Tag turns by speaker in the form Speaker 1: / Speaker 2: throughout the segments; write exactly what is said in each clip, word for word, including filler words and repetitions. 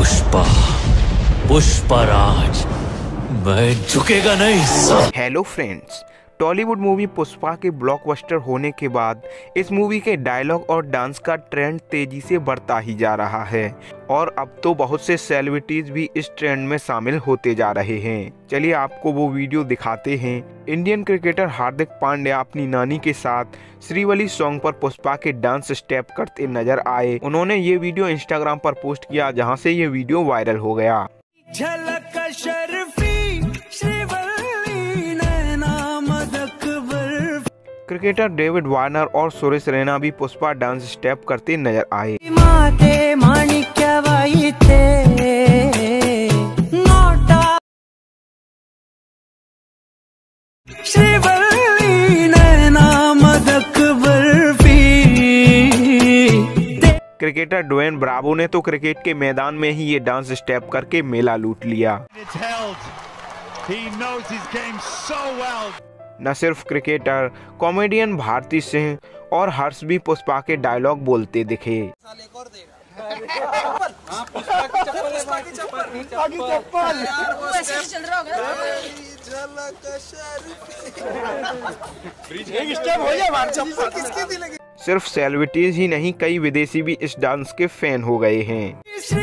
Speaker 1: पुष्पा, पुष्पराज, मैं झुकेगा नहीं।
Speaker 2: Hello friends, Tollywood movie Pushpa के ब्लॉकबस्टर होने के बाद इस मूवी के डायलॉग और डांस का ट्रेंड तेजी से बढ़ता ही जा रहा है और अब तो बहुत से सेलिब्रिटीज भी इस ट्रेंड में शामिल होते जा रहे हैं। चलिए आपको वो वीडियो दिखाते हैं। इंडियन क्रिकेटर हार्दिक पांड्या अपनी नानी के साथ श्रीवली सॉन्ग पर पुष्पा के डांस स्टेप करते नजर आए। उन्होंने ये वीडियो इंस्टाग्राम पर पोस्ट किया, जहाँ से ये वीडियो वायरल हो गया। क्रिकेटर डेविड वार्नर और सुरेश रैना भी पुष्पा डांस स्टेप करते नजर आए। क्रिकेटर ड्वेन ब्रावो ने तो क्रिकेट के मैदान में ही ये डांस स्टेप करके मेला लूट लिया। न सिर्फ क्रिकेटर, कॉमेडियन भारती सिंह और हर्ष भी पुष्पा के डायलॉग बोलते दिखे। सिर्फ सेलिब्रिटीज ही नहीं, कई विदेशी भी इस डांस के फैन हो गए हैं।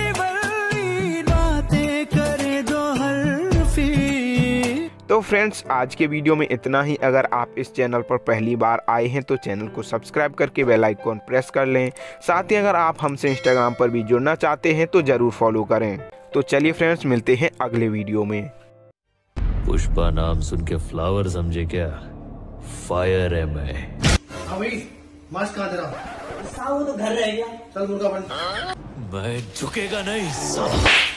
Speaker 2: तो फ्रेंड्स, आज के वीडियो में इतना ही। अगर आप इस चैनल पर पहली बार आए हैं तो चैनल को सब्सक्राइब करके बेल आइकॉन प्रेस कर लें। साथ ही अगर आप हमसे इंस्टाग्राम पर भी जुड़ना चाहते हैं तो जरूर फॉलो करें। तो चलिए फ्रेंड्स, मिलते हैं अगले वीडियो में।
Speaker 1: पुष्पा नाम सुन के फ्लावर समझे क्या? फायर है मैं।
Speaker 3: मास्क कहाँ तेरा? साहब तो घर रह गया। चल मुर्गा बन।
Speaker 1: मैं झुकेगा नहीं साला।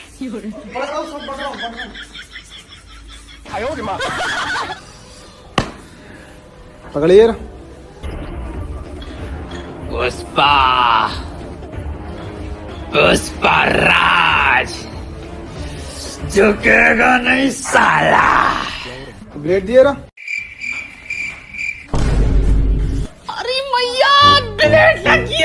Speaker 3: पकड़िए।
Speaker 1: पुष्पा, पुष्पराज, झुकेगा नहीं साला।
Speaker 3: ब्लेड दिए रहा।
Speaker 1: अरे मैया, ब्लेड लगी।